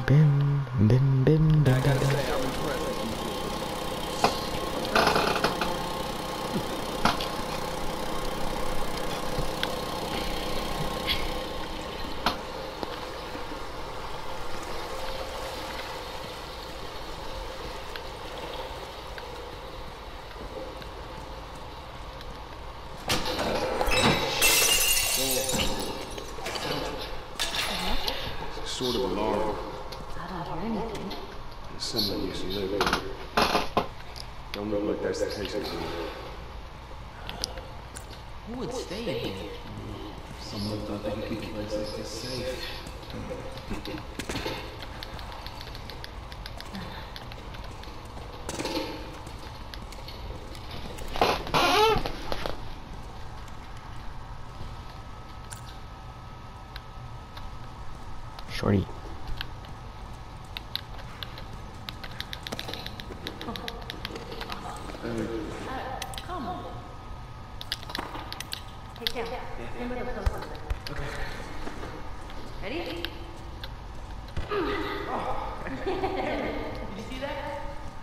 bim, bim, bim, bim, I gotta bim. say, I'm impressed with you. Sort of alarm. I don't hear anything. Someone used to live here. Don't look like that's the case anymore. Who would stay in here? Someone thought they could keep the place like this safe. Shorty. Come on. Hey, Sam. Remember the close one. Okay. Ready? Did you see that?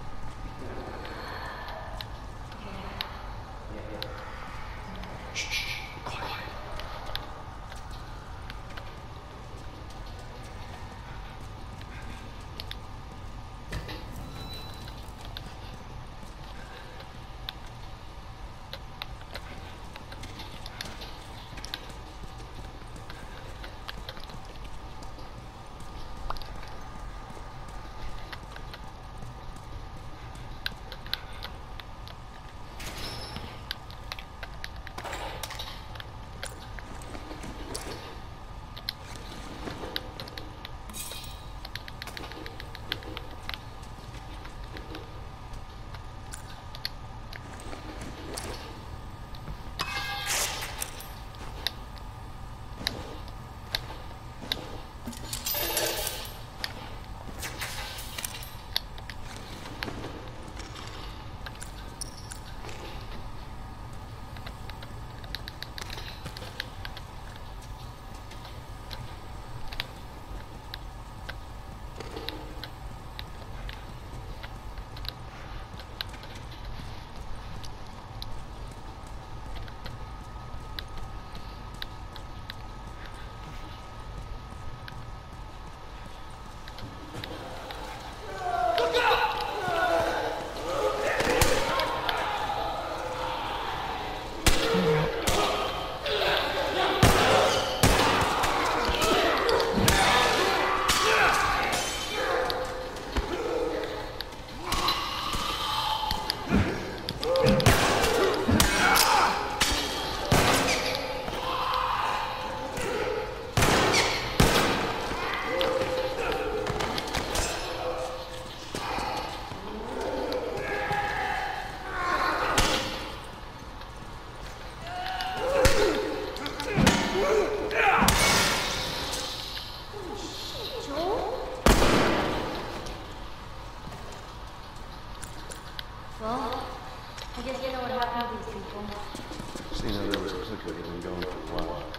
Well, I guess you know what happened to these people. Seeing how there was a clicker that been going for a while.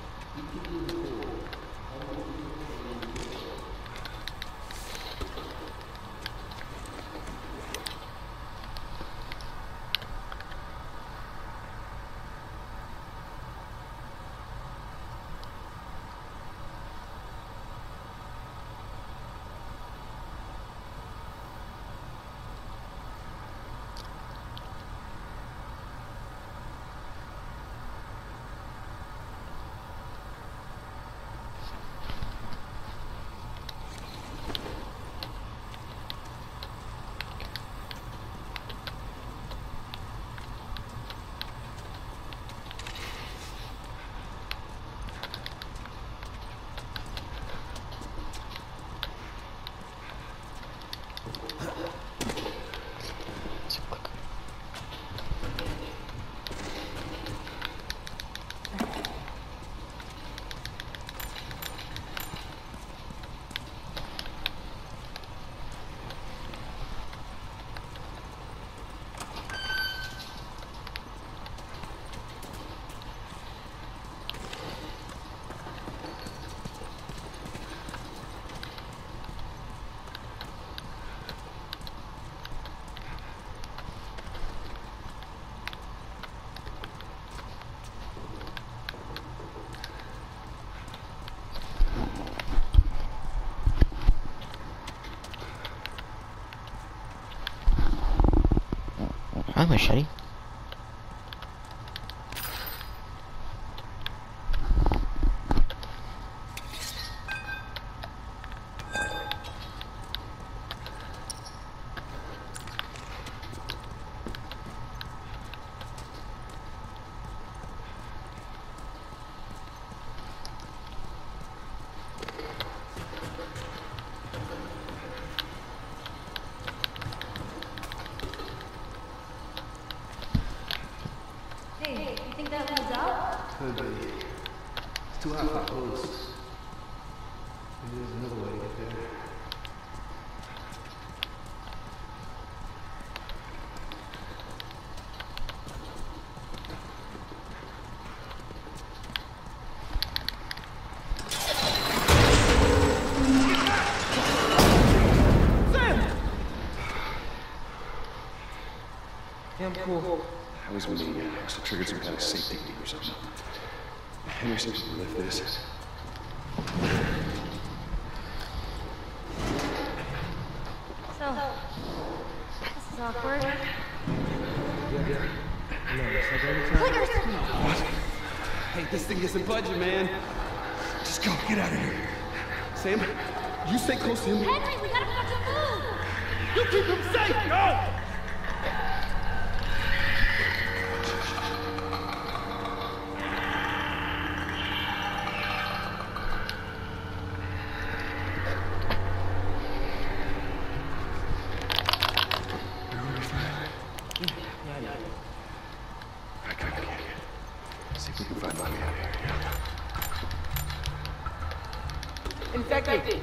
Hi, machete. Hey, you think that leads out? Could be. It's too hot for clothes. Maybe there's another way to get there. Yeah, I'm cool. I was wondering, must have triggered some kind of safety leak or something. Henry said we could lift this. So, this is awkward. Hey, this thing isn't budging, man. Just go, get out of here. Sam, you stay close to him. Henry, we gotta fucking move! You keep him safe! Go! See if we can find Mommy out here. Infected!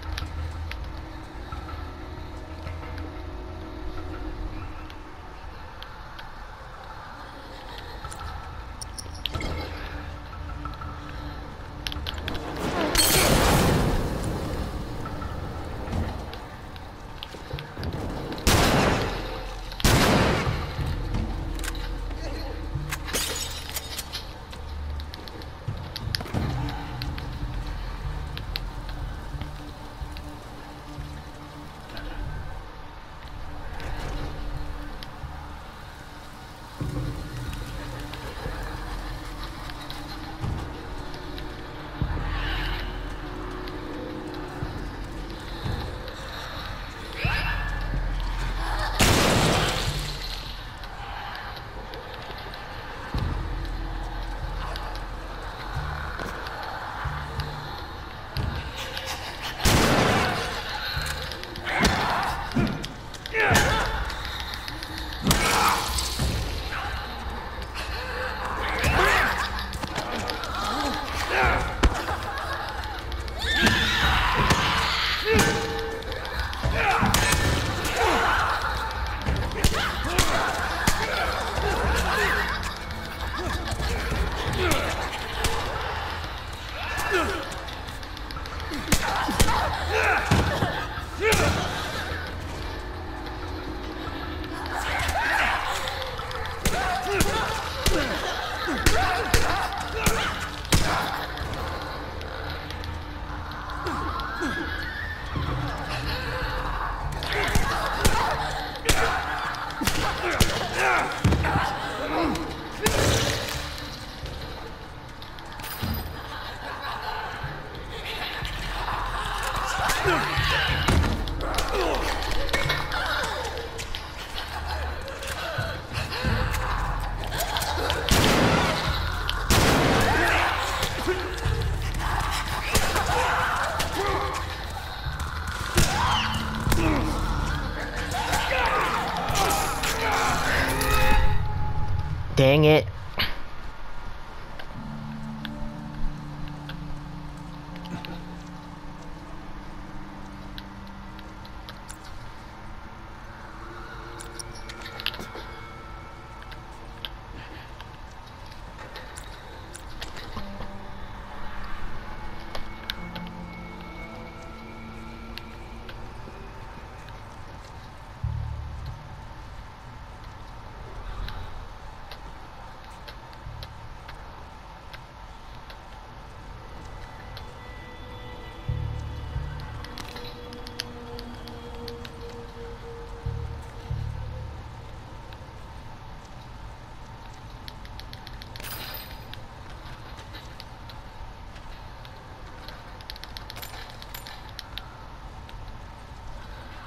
Dang it.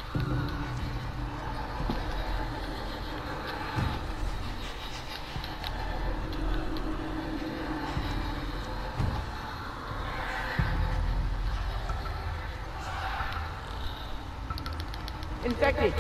Infected.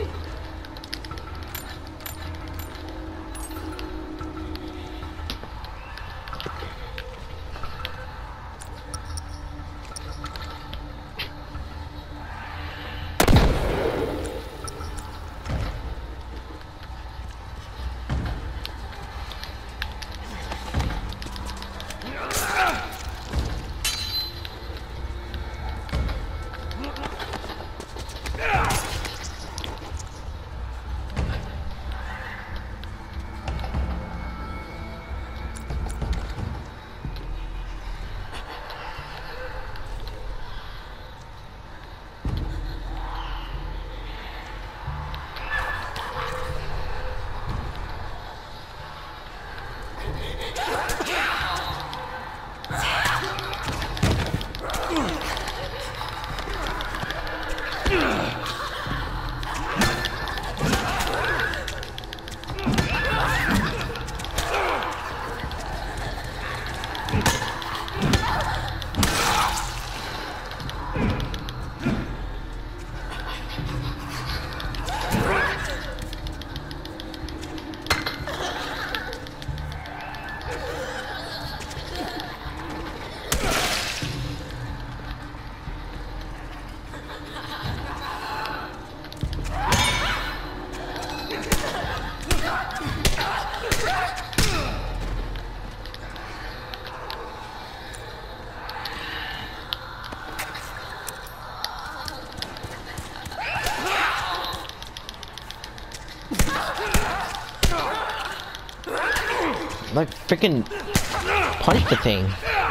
Like, freaking punch the thing.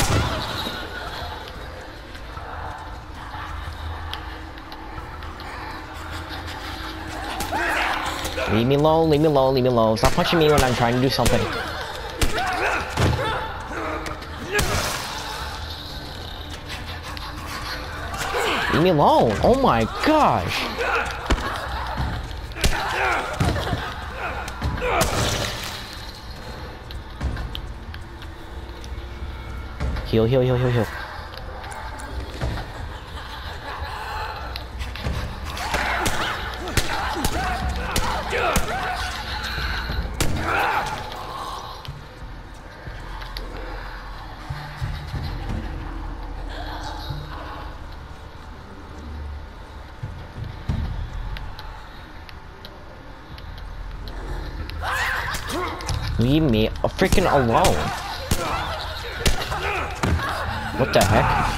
Leave me alone, leave me alone, leave me alone. Stop punching me when I'm trying to do something. Leave me alone. Oh my gosh. Heal, heal, heal, heal, heal. Leave me freaking alone. What the heck?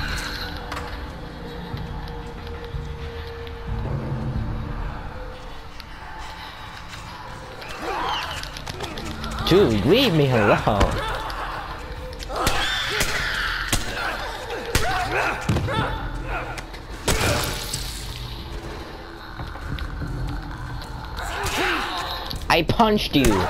Dude, leave me alone. I punched you.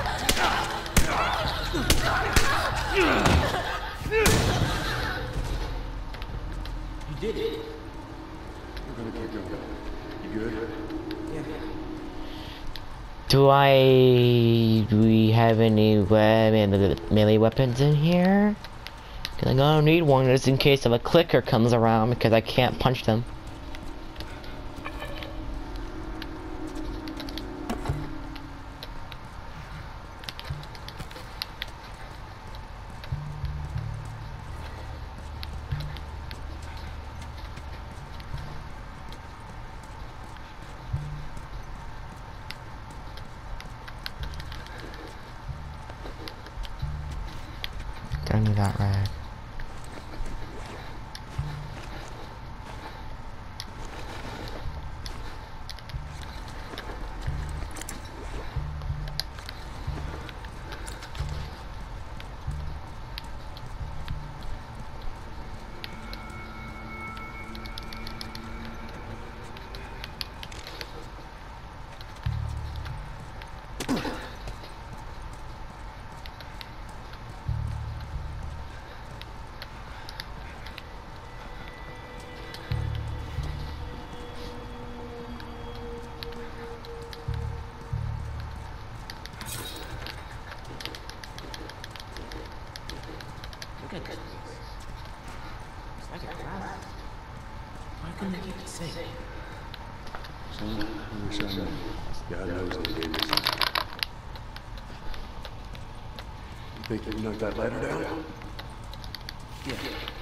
Did it? We're gonna get going. You good? Yeah. Do we have any melee weapons in here? Cause I'm gonna need one just in case if a clicker comes around because I can't punch them. Gotta need that rag. come they keep it safe? Son, I wish I knew. God knows they gave us. You think you can knock that ladder down? Yeah.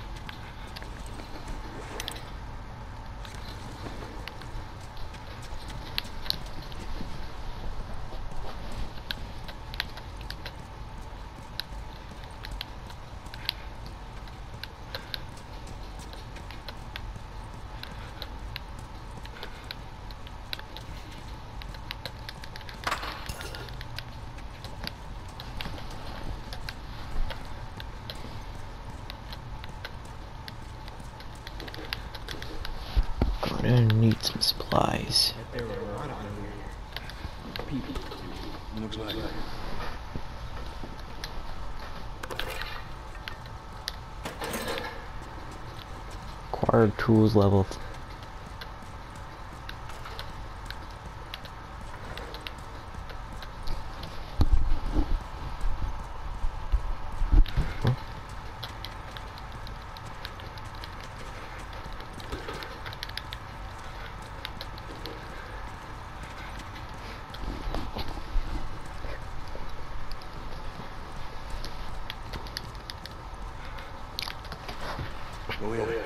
Gonna need some supplies. There were a lot of them here. People. Looks like. Acquired tools level. Oh, yeah.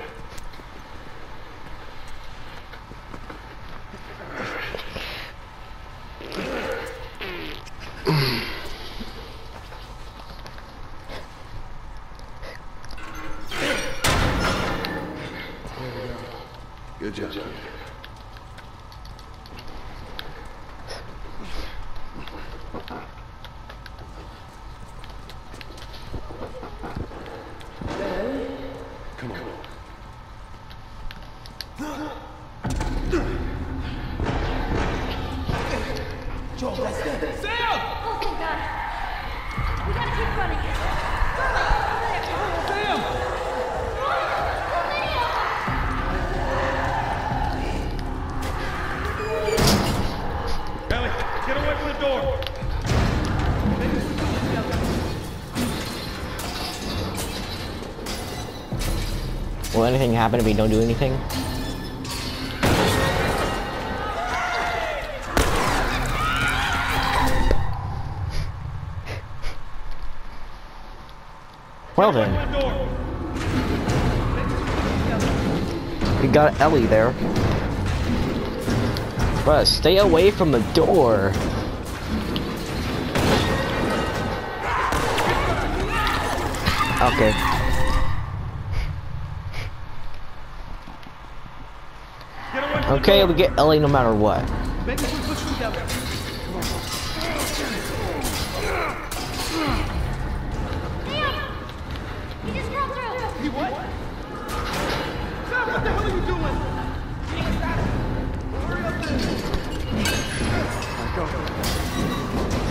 Good job. Come on. Joel, that's them. Oh, thank God. We gotta keep running. Ellie, get away from the door. Will anything happen if we don't do anything? Well then, we got Ellie there. Bruh, stay away from the door. Okay. Okay, we get Ellie no matter what. Maybe we push them together. He just crawled through. He what? Sam, what the hell are you doing? Hurry up then. Go.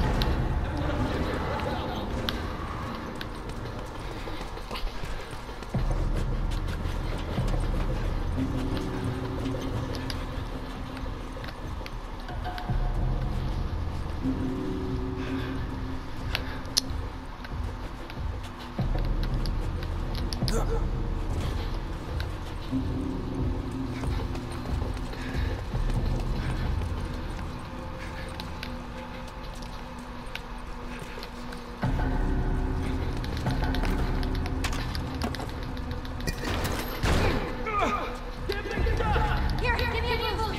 Here, give me a move.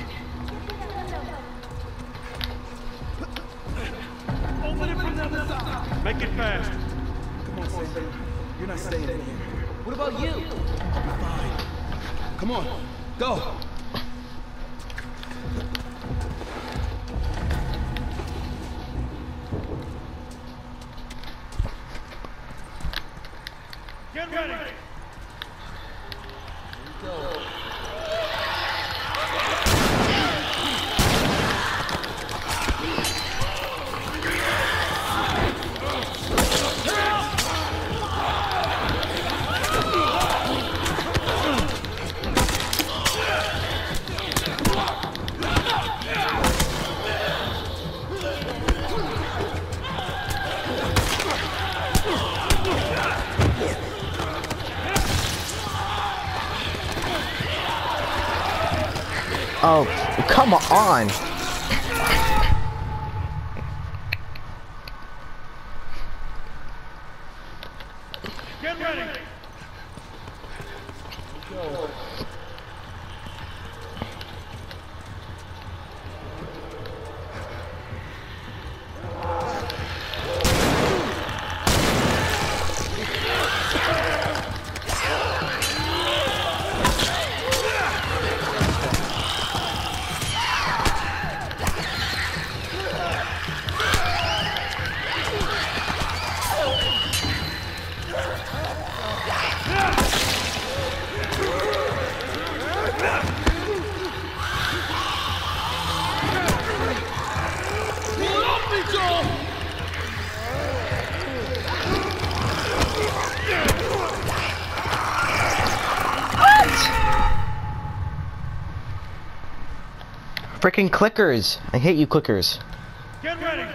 Open it from the other side. Make it fast. Come on, Sam. You're not staying in here. What about you? I'll be fine. Come on, go. Get ready. Oh, come on! Get ready! Freaking clickers! I hate you clickers. Get ready!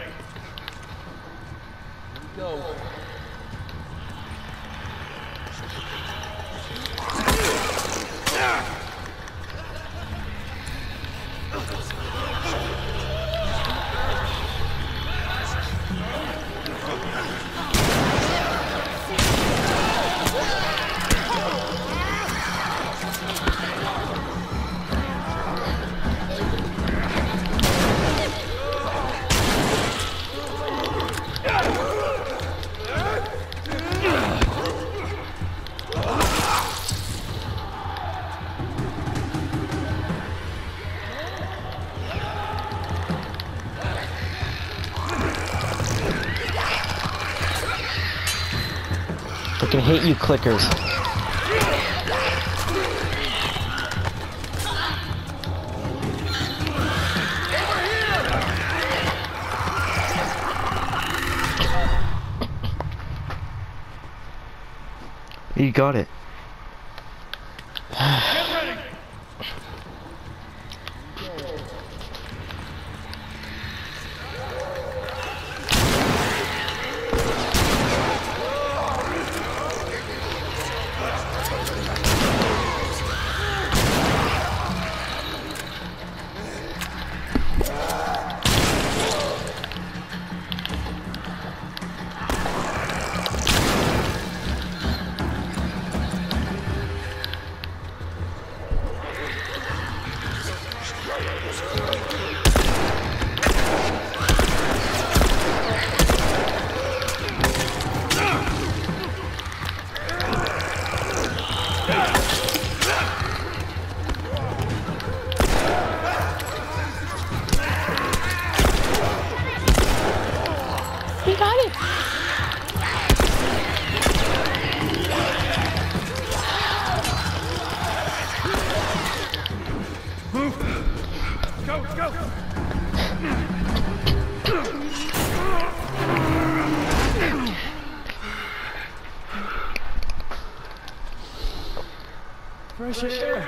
I hate you clickers. You got it. We got it. Go, go! Fresh air.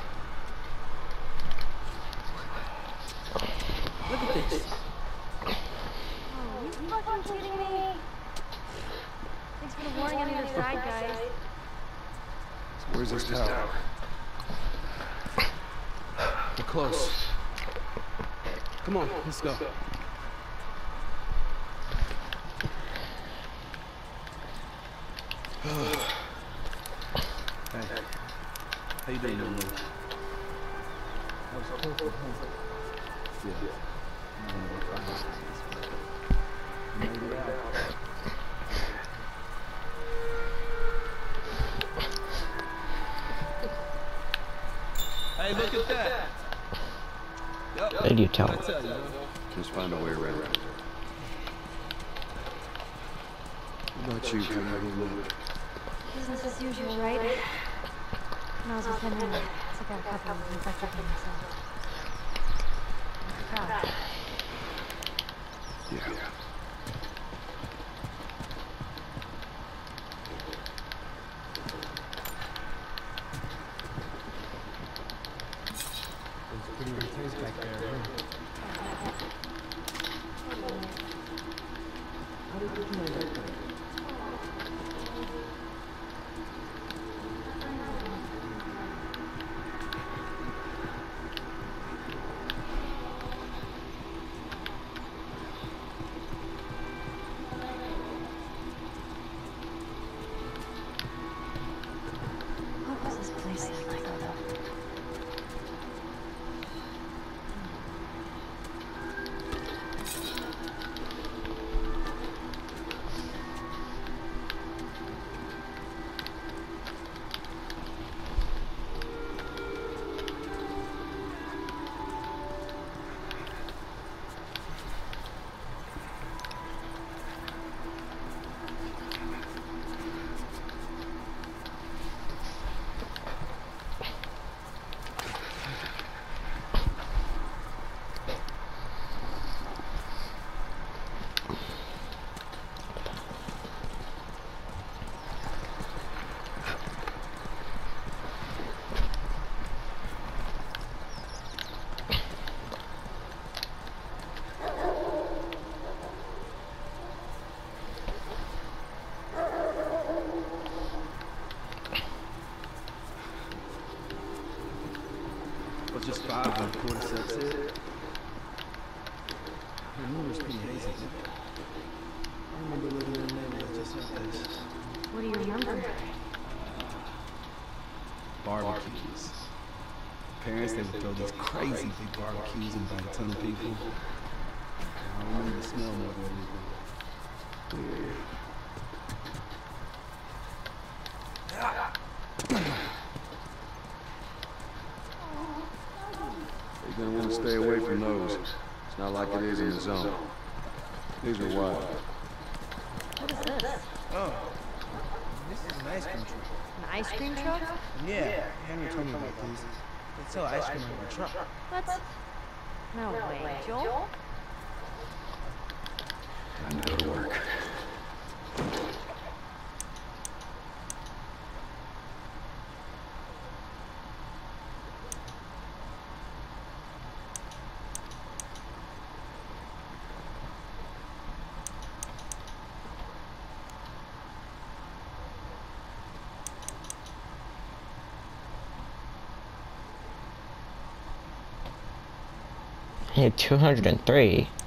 Look at this. You fucking kidding me? Thanks for the warning on either side, guys. Where's this tower? We're close. Come on, let's go. Hey, how you doing, man? Hey, look at that. Radio tower. Just find a way around. What about you? How you look? Business as usual, right? When I was with Henry, I took out a couple of infected from myself. I'm proud. Yeah. place. Well, just 5 on cordyceps here. The numerous pretty hazy. I remember living in a neighborhood just like this. What do you remember? Barbecues. Parents, they would throw these crazy big barbecues and invite a ton of people. I remember the smell more than anything. Weird. You're gonna want to stay away from those. It's not like it is in the zone. These are wild. What is this? Oh, this is an ice cream truck. An ice cream truck? Yeah, Henry told me about these. They sell ice cream out of the truck. What? No way, Joel? Time to go to work. Hey, 203.